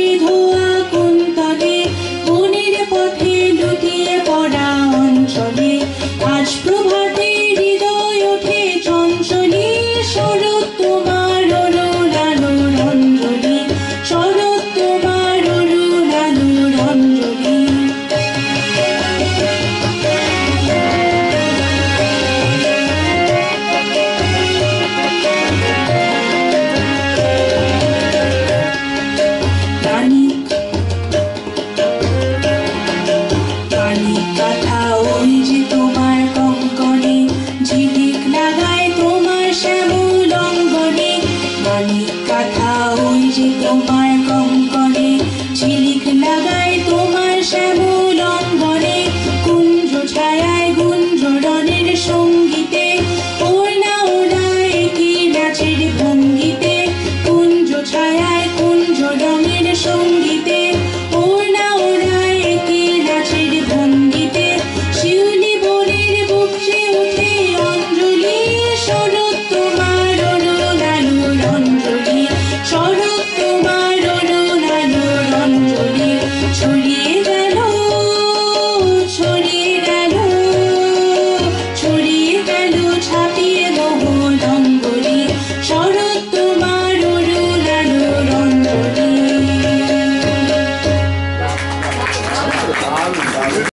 ধোয়া কুন্তলে বনের পথে লুটিয়ে পড়া অঞ্চলে আজ প্রভাতে হৃদয় ওঠে চঞ্চলে শরৎ তোমার অরুণ আলোর অঞ্জলি শরৎ তোমার অরুণ আলোর অঞ্জলি কথা ওই যে তোমার কঙ্কনে ঝিলিক লাগায় তোমার শ্যামল অঙ্গনে মানিক কথা ওই যে তোমার কঙ্কনে ঝিলিক লাগায় তোমার শ্যামল অঙ্গনে কুঞ্জ ছায়ায় গুঞ্জরণের সঙ্গীতে ওড়না ওড়ায় কি নাচের ভঙ্গিতে কুঞ্জ ছায়ায় কুঞ্জ রঙের সঙ্গীতে ওড়না ওড়ায় কি নাচের ভঙ্গিতে শিউলি বনের বুকে ওঠে অঞ্জলি শরৎ তোমার অরুণ আলোর অঞ্জলি শরৎ তোমার অরুণ আলোর অঞ্জলি ছড়িয়ে গেল ছড়িয়ে গেল ছড়িয়ে গেল ছাপিয়ে মোহন অঙ্গলি শরৎ তোমার অরুণ আলোর অঞ্জলি